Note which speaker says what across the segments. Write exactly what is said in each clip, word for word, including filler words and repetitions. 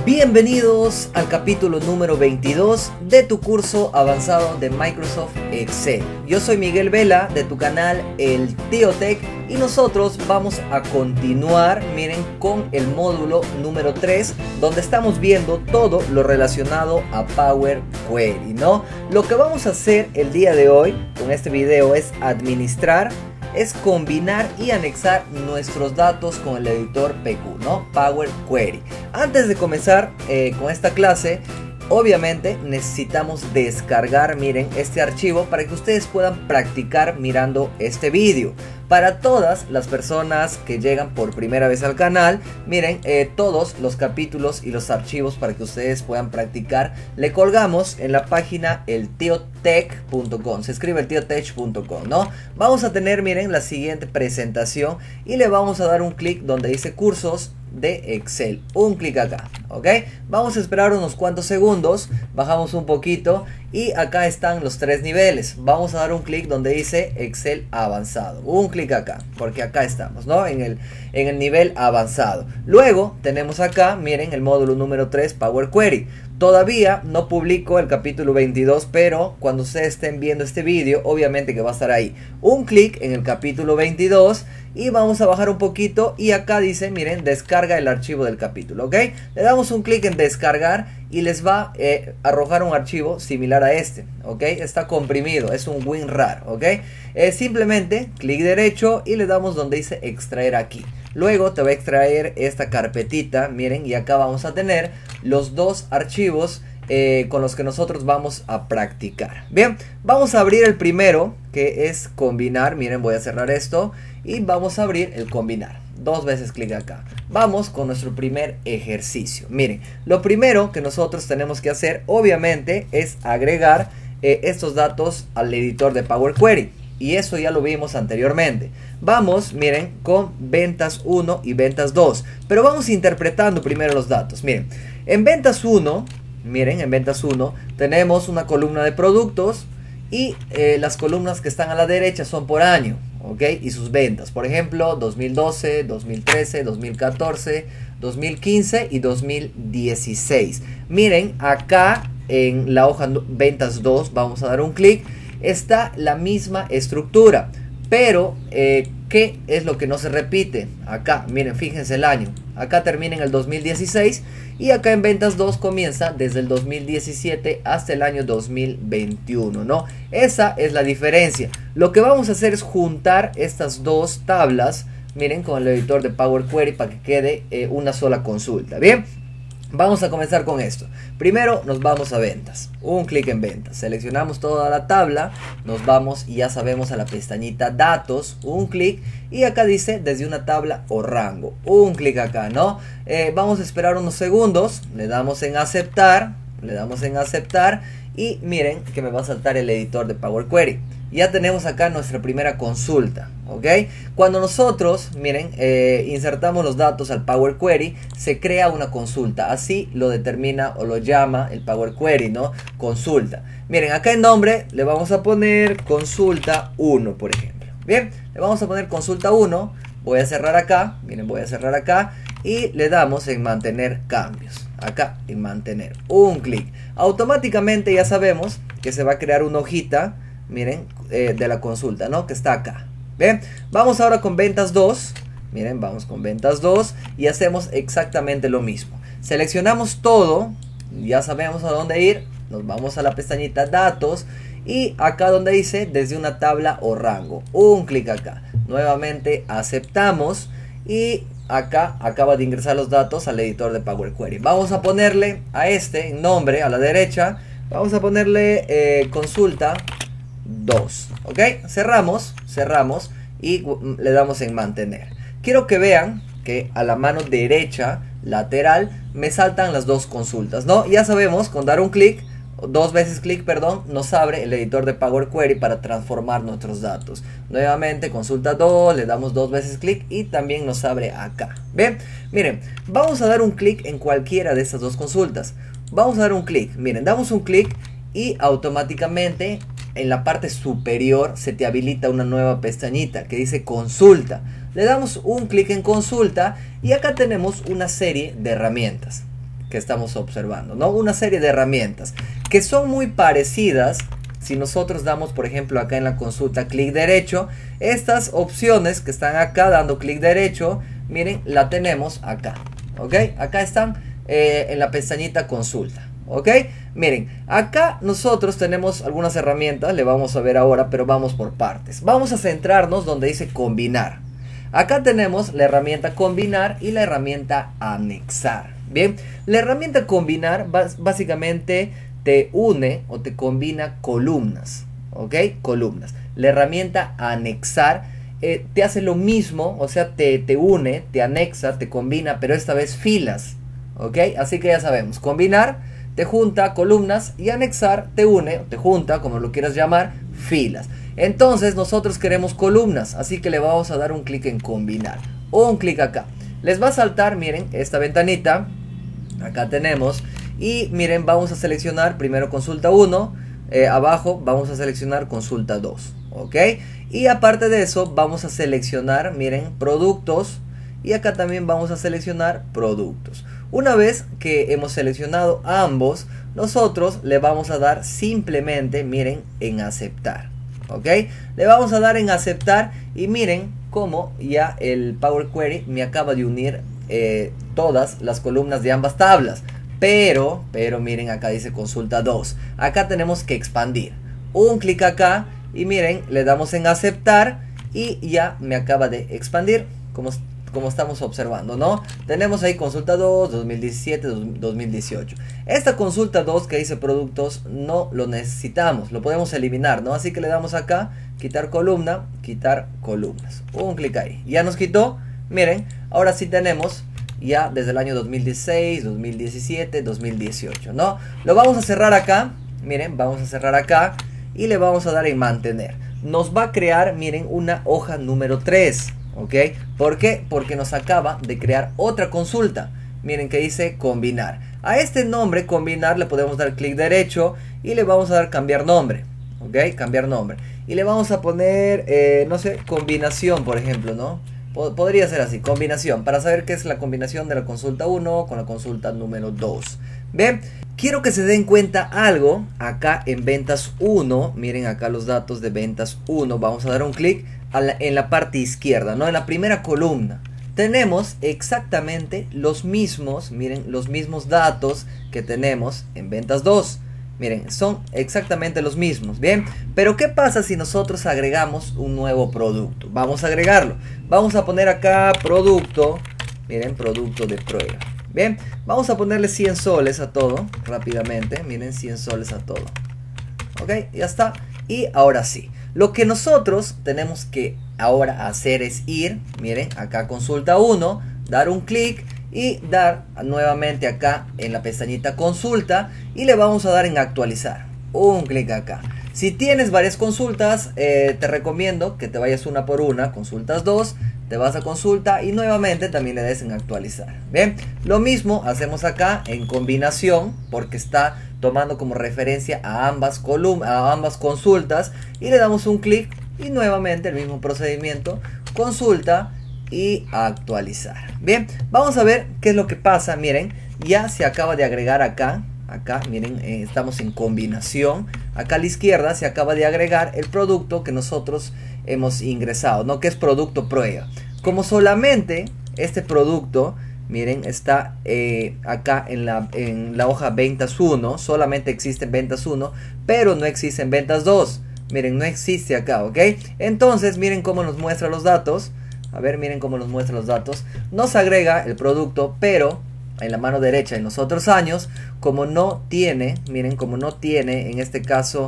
Speaker 1: Bienvenidos al capítulo número veintidós de tu curso avanzado de Microsoft Excel. Yo soy Miguel Vela de tu canal El Tío Tech y nosotros vamos a continuar, miren, con el módulo número tres, donde estamos viendo todo lo relacionado a Power Query, ¿no? Lo que vamos a hacer el día de hoy con este video es administrar, es combinar y anexar nuestros datos con el editor P Q, ¿no? Power Query. Antes de comenzar eh, con esta clase, obviamente necesitamos descargar, miren, este archivo para que ustedes puedan practicar mirando este vídeo. Para todas las personas que llegan por primera vez al canal, miren, eh, todos los capítulos y los archivos para que ustedes puedan practicar, le colgamos en la página el tío tech punto com. Se escribe el tío tech punto com, ¿no? Vamos a tener, miren, la siguiente presentación y le vamos a dar un clic donde dice cursos de Excel, un clic acá, ok. Vamos a esperar unos cuantos segundos, bajamos un poquito y acá están los tres niveles. Vamos a dar un clic donde dice Excel avanzado, un clic acá, porque acá estamos, ¿no? En el, en el nivel avanzado. Luego tenemos acá, miren, el módulo número tres, Power Query. Todavía no publico el capítulo veintidós, pero cuando ustedes estén viendo este vídeo, obviamente que va a estar ahí. Un clic en el capítulo veintidós y vamos a bajar un poquito y acá dice, miren, descarga el archivo del capítulo, ¿ok? Le damos un clic en descargar y les va eh, a arrojar un archivo similar a este, ¿ok? Está comprimido, es un WinRAR, ¿ok? Eh, simplemente clic derecho y le damos donde dice extraer aquí. Luego te va a extraer esta carpetita, miren, y acá vamos a tener los dos archivos eh, con los que nosotros vamos a practicar. Bien, vamos a abrir el primero, que es combinar. Miren, voy a cerrar esto y vamos a abrir el combinar. Dos veces clic acá. Vamos con nuestro primer ejercicio. Miren, lo primero que nosotros tenemos que hacer, obviamente, es agregar eh, estos datos al editor de Power Query. Y eso ya lo vimos anteriormente. Vamos, miren, con ventas uno y ventas dos. Pero vamos interpretando primero los datos. Miren, en ventas uno, miren, en ventas uno tenemos una columna de productos. Y eh, las columnas que están a la derecha son por año, ¿ok? Y sus ventas. Por ejemplo, dos mil doce, dos mil trece, dos mil catorce, dos mil quince y dos mil dieciséis. Miren, acá en la hoja ventas dos, vamos a dar un clic. Está la misma estructura, pero eh, ¿qué es lo que no se repite? Acá, miren, fíjense el año. Acá termina en el dos mil dieciséis y acá en ventas dos comienza desde el dos mil diecisiete hasta el año dos mil veintiuno, ¿no? Esa es la diferencia. Lo que vamos a hacer es juntar estas dos tablas, miren, con el editor de Power Query para que quede eh, una sola consulta, ¿bien? Vamos a comenzar con esto. Primero nos vamos a ventas. Un clic en ventas. Seleccionamos toda la tabla. Nos vamos y ya sabemos a la pestañita datos. Un clic. Y acá dice desde una tabla o rango. Un clic acá, ¿no? Eh, vamos a esperar unos segundos. Le damos en aceptar. Le damos en aceptar. Y miren que me va a saltar el editor de Power Query. Ya tenemos acá nuestra primera consulta, ¿ok? Cuando nosotros, miren, eh, insertamos los datos al Power Query, se crea una consulta. Así lo determina o lo llama el Power Query, ¿no? Consulta. Miren, acá en nombre le vamos a poner consulta uno, por ejemplo. Bien, le vamos a poner consulta uno. Voy a cerrar acá, miren, voy a cerrar acá. Y le damos en mantener cambios. Acá, en mantener. Un clic. Automáticamente ya sabemos que se va a crear una hojita, miren, eh, de la consulta, ¿no? Que está acá. ¿Ven? Vamos ahora con ventas dos. Miren, vamos con ventas dos y hacemos exactamente lo mismo. Seleccionamos todo. Ya sabemos a dónde ir. Nos vamos a la pestañita datos. Y acá donde dice desde una tabla o rango. Un clic acá. Nuevamente aceptamos. Y acá acaba de ingresar los datos al editor de Power Query. Vamos a ponerle a este nombre a la derecha. Vamos a ponerle eh, consulta dos, ok, cerramos, cerramos y le damos en mantener. Quiero que vean que a la mano derecha lateral me saltan las dos consultas, ¿no? Ya sabemos, con dar un clic, dos veces clic, perdón, nos abre el editor de Power Query para transformar nuestros datos. Nuevamente, consulta dos, le damos dos veces clic y también nos abre acá. ¿Ven? Miren, vamos a dar un clic en cualquiera de estas dos consultas. Vamos a dar un clic, miren, damos un clic y automáticamente en la parte superior se te habilita una nueva pestañita que dice consulta. Le damos un clic en consulta y acá tenemos una serie de herramientas. que estamos observando, ¿no? Una serie de herramientas que son muy parecidas. Si nosotros damos, por ejemplo, acá en la consulta clic derecho, estas opciones que están acá dando clic derecho, miren, la tenemos acá, ¿ok? Acá están eh, en la pestañita consulta, ¿ok? Miren, acá nosotros tenemos algunas herramientas, le vamos a ver ahora, pero vamos por partes. Vamos a centrarnos donde dice combinar. Acá tenemos la herramienta combinar y la herramienta anexar. Bien, la herramienta combinar básicamente te une o te combina columnas, ¿ok? Columnas. La herramienta anexar eh, te hace lo mismo, o sea, te, te une, te anexa, te combina, pero esta vez filas, ¿ok? Así que ya sabemos, combinar te junta columnas y anexar te une, te junta, como lo quieras llamar, filas. Entonces nosotros queremos columnas, así que le vamos a dar un clic en combinar o un clic acá. Les va a saltar, miren, esta ventanita, acá tenemos. Y miren, vamos a seleccionar primero consulta uno, eh, abajo vamos a seleccionar consulta dos, ¿ok? Y aparte de eso vamos a seleccionar, miren, productos, y acá también vamos a seleccionar productos. Una vez que hemos seleccionado ambos, nosotros le vamos a dar simplemente, miren, en aceptar, ¿ok? Le vamos a dar en aceptar y miren cómo ya el Power Query me acaba de unir eh, todas las columnas de ambas tablas. Pero, pero miren, acá dice consulta dos. Acá tenemos que expandir. Un clic acá y miren, le damos en aceptar y ya me acaba de expandir, como, como estamos observando, ¿no? Tenemos ahí consulta dos, dos mil diecisiete, dos mil dieciocho. Esta consulta dos que dice productos no lo necesitamos, lo podemos eliminar, ¿no? Así que le damos acá, quitar columna, quitar columnas. Un clic ahí. Ya nos quitó. Miren, ahora sí tenemos ya desde el año dos mil dieciséis, dos mil diecisiete, dos mil dieciocho, ¿no? Lo vamos a cerrar acá, miren, vamos a cerrar acá y le vamos a dar en mantener. Nos va a crear, miren, una hoja número tres, ¿ok? ¿Por qué? Porque nos acaba de crear otra consulta, miren que dice combinar. A este nombre, combinar, le podemos dar clic derecho y le vamos a dar cambiar nombre, ¿ok? Cambiar nombre. Y le vamos a poner, eh, no sé, combinación, por ejemplo, ¿no? Podría ser así, combinación, para saber qué es la combinación de la consulta uno con la consulta número dos. Bien, quiero que se den cuenta algo acá en ventas uno. Miren acá los datos de ventas uno. Vamos a dar un clic en la parte izquierda, ¿no? En la primera columna. Tenemos exactamente los mismos, miren, los mismos datos que tenemos en ventas dos. Miren, son exactamente los mismos, ¿bien? Pero ¿qué pasa si nosotros agregamos un nuevo producto? Vamos a agregarlo. Vamos a poner acá producto, miren, producto de prueba. Bien, vamos a ponerle cien soles a todo, rápidamente. Miren, cien soles a todo. Ok, ya está. Y ahora sí, lo que nosotros tenemos que ahora hacer es ir, miren, acá consulta uno, dar un clic y dar nuevamente acá en la pestañita consulta y le vamos a dar en actualizar, un clic acá. Si tienes varias consultas, eh, te recomiendo que te vayas una por una, consultas dos, te vas a consulta y nuevamente también le des en actualizar. Bien, lo mismo hacemos acá en combinación porque está tomando como referencia a ambas columnas, a ambas consultas, y le damos un clic y nuevamente el mismo procedimiento, consulta y actualizar. Bien, vamos a ver qué es lo que pasa. Miren, ya se acaba de agregar acá, acá, miren, eh, estamos en combinación. Acá a la izquierda se acaba de agregar el producto que nosotros hemos ingresado, ¿no? Que es producto prueba. Como solamente este producto, miren, está eh, acá en la, en la hoja ventas uno, solamente existe en ventas uno, pero no existe en ventas dos. Miren, no existe acá, ¿ok? Entonces, miren cómo nos muestra los datos. A ver, miren cómo nos muestra los datos. Nos agrega el producto, pero en la mano derecha en los otros años, como no tiene, miren, como no tiene en este caso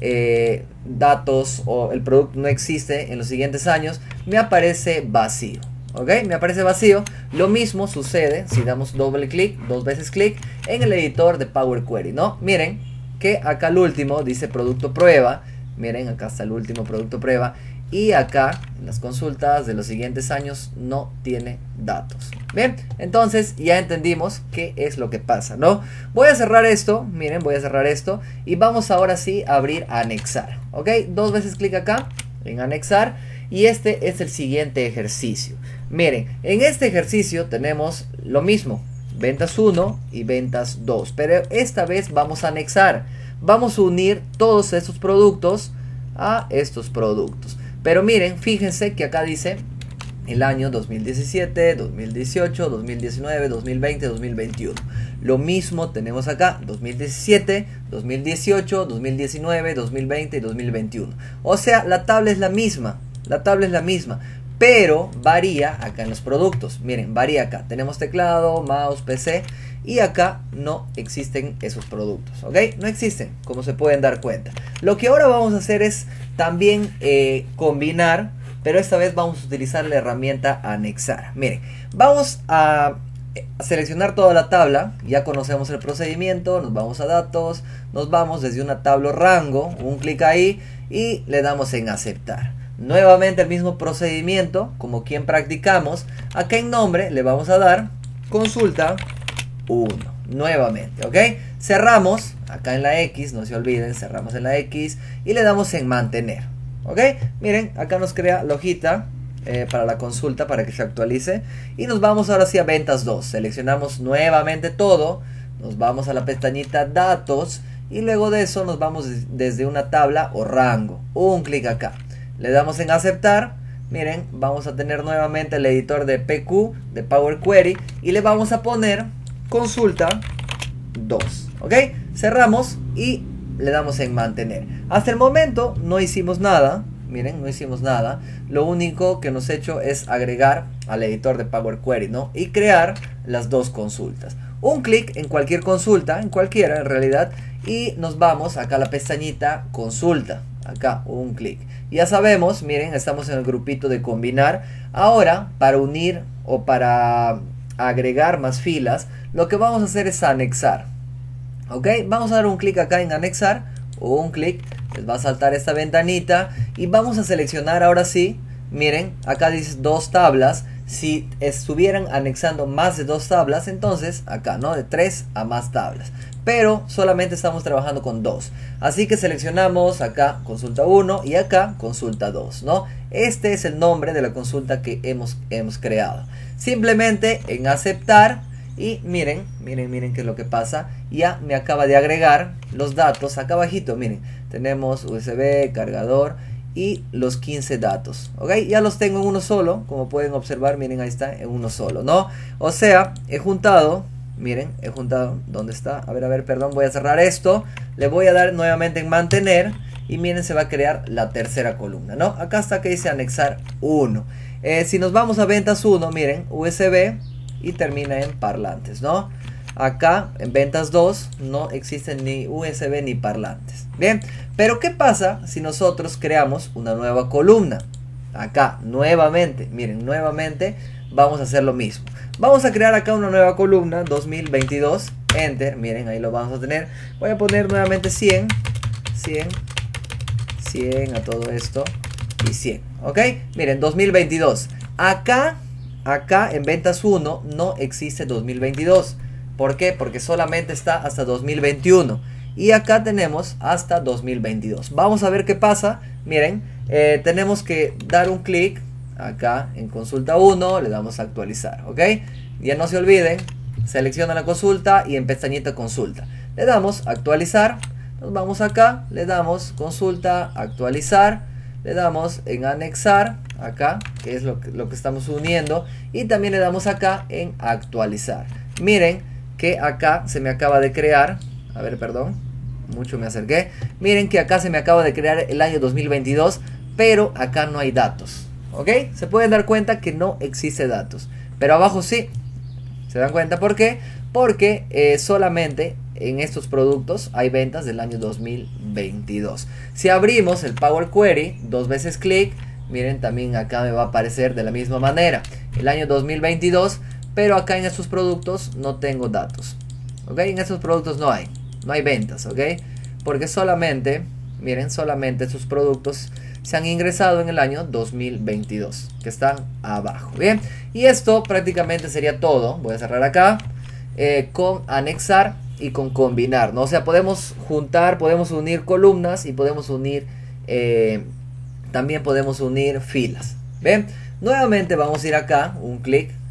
Speaker 1: eh, datos o el producto no existe en los siguientes años, me aparece vacío. ¿Ok? Me aparece vacío. Lo mismo sucede si damos doble clic, dos veces clic en el editor de Power Query, ¿no? Miren que acá el último dice producto prueba. Miren, acá está el último producto prueba. Y acá, en las consultas de los siguientes años, no tiene datos. Bien, entonces ya entendimos qué es lo que pasa, ¿no? Voy a cerrar esto, miren, voy a cerrar esto. Y vamos ahora sí a abrir anexar, ¿ok? Dos veces clic acá, en anexar. Y este es el siguiente ejercicio. Miren, en este ejercicio tenemos lo mismo. ventas uno y ventas dos. Pero esta vez vamos a anexar. Vamos a unir todos estos productos a estos productos. Pero miren, fíjense que acá dice el año dos mil diecisiete, dos mil dieciocho, dos mil diecinueve, dos mil veinte, dos mil veintiuno. Lo mismo tenemos acá, dos mil diecisiete, dos mil dieciocho, dos mil diecinueve, dos mil veinte y dos mil veintiuno. O sea, la tabla es la misma, la tabla es la misma, pero varía acá en los productos. Miren, varía acá. Tenemos teclado, mouse, P C y acá no existen esos productos, ¿ok? No existen, como se pueden dar cuenta. Lo que ahora vamos a hacer es también eh, combinar, pero esta vez vamos a utilizar la herramienta anexar. Miren, vamos a seleccionar toda la tabla. Ya conocemos el procedimiento. Nos vamos a datos, nos vamos desde una tabla o rango, un clic ahí y le damos en aceptar. Nuevamente el mismo procedimiento como quien practicamos. Acá en nombre le vamos a dar consulta uno nuevamente, ¿ok? Cerramos acá en la X, no se olviden, cerramos en la X y le damos en mantener, ¿ok? Miren, acá nos crea la hojita eh, para la consulta para que se actualice. Y nos vamos ahora sí a ventas dos. Seleccionamos nuevamente todo. Nos vamos a la pestañita datos. Y luego de eso nos vamos desde una tabla o rango. Un clic acá. Le damos en aceptar. Miren, vamos a tener nuevamente el editor de P Q, de Power Query. Y le vamos a poner consulta dos. ¿Ok? Cerramos y le damos en mantener. Hasta el momento no hicimos nada. Miren, no hicimos nada. Lo único que nos he hecho es agregar al editor de Power Query, ¿no? Y crear las dos consultas. Un clic en cualquier consulta, en cualquiera en realidad. Y nos vamos acá a la pestañita consulta. Acá, un clic. Ya sabemos, miren, estamos en el grupito de combinar. Ahora, para unir o para agregar más filas, lo que vamos a hacer es anexar. ¿Ok? Vamos a dar un clic acá en anexar. O un clic. Les va a saltar esta ventanita y vamos a seleccionar ahora sí. Miren, acá dice dos tablas. Si estuvieran anexando más de dos tablas, entonces acá, ¿no? De tres a más tablas. Pero solamente estamos trabajando con dos. Así que seleccionamos acá consulta uno y acá consulta dos, ¿no? Este es el nombre de la consulta que hemos, hemos creado. Simplemente en aceptar. Y miren, miren, miren qué es lo que pasa. Ya me acaba de agregar los datos acá abajito. Miren, tenemos U S B, cargador y los quince datos. Ok, ya los tengo en uno solo. Como pueden observar, miren, ahí está en uno solo, ¿no? O sea, he juntado, miren, he juntado, ¿dónde está? A ver, a ver, perdón, voy a cerrar esto. Le voy a dar nuevamente en mantener. Y miren, se va a crear la tercera columna, ¿no? Acá está que dice anexar uno. Eh, si nos vamos a ventas uno, miren, U S B. Y termina en parlantes, ¿no? Acá en ventas dos no existen ni U S B ni parlantes. Bien, pero ¿qué pasa si nosotros creamos una nueva columna? Acá, nuevamente, miren, nuevamente vamos a hacer lo mismo. Vamos a crear acá una nueva columna, dos mil veintidós, enter, miren, ahí lo vamos a tener. Voy a poner nuevamente cien, cien, cien a todo esto y cien, ¿ok? Miren, dos mil veintidós. Acá... Acá en ventas uno no existe dos mil veintidós. ¿Por qué? Porque solamente está hasta dos mil veintiuno. Y acá tenemos hasta dos mil veintidós. Vamos a ver qué pasa. Miren, eh, tenemos que dar un clic acá en consulta uno. Le damos a actualizar. ¿Ok? Ya no se olviden. Selecciona la consulta y en pestañita consulta. Le damos actualizar. Nos vamos acá. Le damos consulta, actualizar. Le damos en anexar, acá, que es lo que, lo que estamos uniendo. Y también le damos acá en actualizar. Miren que acá se me acaba de crear. A ver, perdón. Mucho me acerqué. Miren que acá se me acaba de crear el año dos mil veintidós. Pero acá no hay datos. ¿Ok? Se pueden dar cuenta que no existe datos. Pero abajo sí. ¿Se dan cuenta por qué? Porque eh, solamente en estos productos hay ventas del año dos mil veintidós. Si abrimos el Power Query, dos veces clic, miren, también acá me va a aparecer de la misma manera el año dos mil veintidós, pero acá en estos productos no tengo datos. ¿Ok? En estos productos no hay, no hay ventas, ¿ok? Porque solamente, miren, solamente estos productos se han ingresado en el año dos mil veintidós, que están abajo. Bien, y esto prácticamente sería todo. Voy a cerrar acá eh, con anexar y con combinar, ¿no? O sea, podemos juntar, podemos unir columnas y podemos unir, eh, también podemos unir filas. ¿Ven? Nuevamente vamos a ir acá, un clic en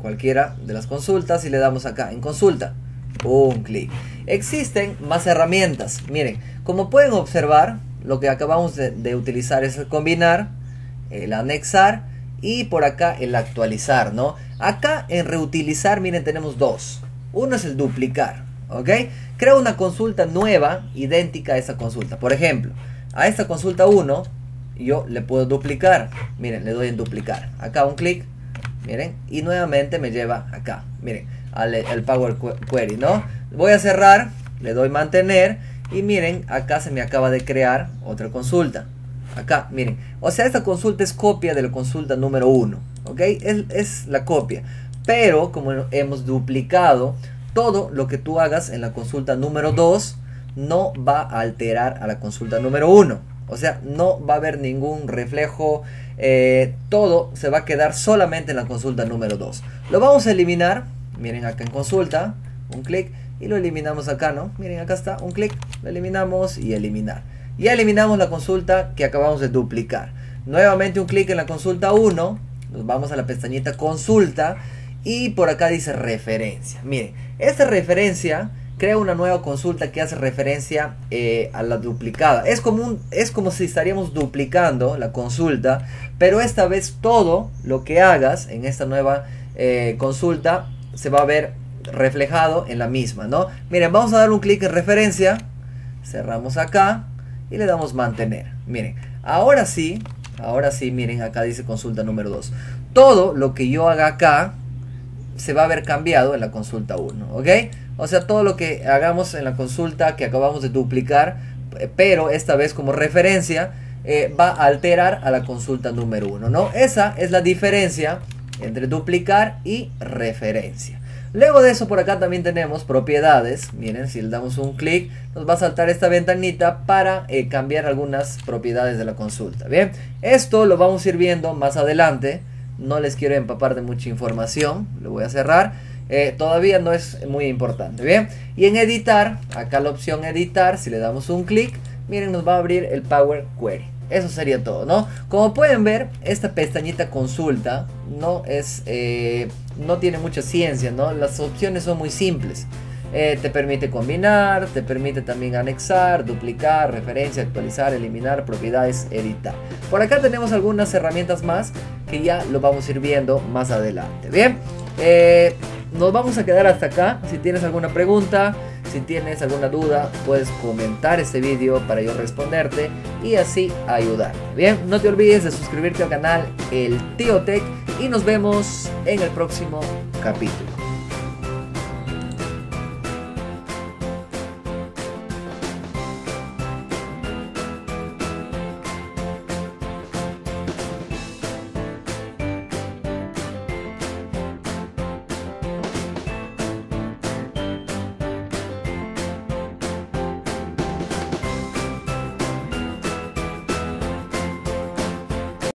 Speaker 1: cualquiera de las consultas y le damos acá en consulta. Un clic. Existen más herramientas. Miren, como pueden observar, lo que acabamos de, de utilizar es el combinar, el anexar y por acá el actualizar, ¿no? Acá en reutilizar, miren, tenemos dos. Uno es el duplicar, ¿ok? Creo una consulta nueva, idéntica a esa consulta. Por ejemplo, a esta consulta uno, yo le puedo duplicar. Miren, le doy en duplicar. Acá un clic, miren, y nuevamente me lleva acá, miren, al, al Power Query, ¿no? Voy a cerrar, le doy mantener y miren, acá se me acaba de crear otra consulta. Acá, miren, o sea, esta consulta es copia de la consulta número uno, ¿ok? Es, es la copia, pero como hemos duplicado, todo lo que tú hagas en la consulta número dos no va a alterar a la consulta número uno. O sea, no va a haber ningún reflejo, eh, todo se va a quedar solamente en la consulta número dos. Lo vamos a eliminar, miren acá en consulta, un clic y lo eliminamos acá, ¿no? Miren, acá está, un clic, lo eliminamos y eliminar. Ya eliminamos la consulta que acabamos de duplicar. Nuevamente un clic en la consulta uno, nos vamos a la pestañita consulta y por acá dice referencia. Miren, esta referencia crea una nueva consulta que hace referencia eh, a la duplicada. Es como, un, es como si estaríamos duplicando la consulta, pero esta vez todo lo que hagas en esta nueva eh, consulta se va a ver reflejado en la misma, ¿no? Miren, vamos a dar un clic en referencia, cerramos acá y le damos mantener. Miren, ahora sí, ahora sí, miren, acá dice consulta número dos. Todo lo que yo haga acá se va a ver cambiado en la consulta uno, ¿ok? O sea, todo lo que hagamos en la consulta que acabamos de duplicar, pero esta vez como referencia, eh, va a alterar a la consulta número uno, ¿no? Esa es la diferencia entre duplicar y referencia. Luego de eso, por acá también tenemos propiedades. Miren, si le damos un clic, nos va a saltar esta ventanita para eh, cambiar algunas propiedades de la consulta. Bien, esto lo vamos a ir viendo más adelante. No les quiero empapar de mucha información, lo voy a cerrar. Eh, todavía no es muy importante, bien. Y en editar, acá la opción editar, si le damos un clic, miren, nos va a abrir el Power Query. Eso sería todo, ¿no? Como pueden ver, esta pestañita consulta no es, eh, no tiene mucha ciencia, ¿no? Las opciones son muy simples. Eh, te permite combinar, te permite también anexar, duplicar, referencia, actualizar, eliminar, propiedades, editar. Por acá tenemos algunas herramientas más que ya lo vamos a ir viendo más adelante. Bien, eh, nos vamos a quedar hasta acá. Si tienes alguna pregunta, si tienes alguna duda, puedes comentar este vídeo para yo responderte y así ayudarte. Bien, no te olvides de suscribirte al canal El Tío Tech y nos vemos en el próximo capítulo.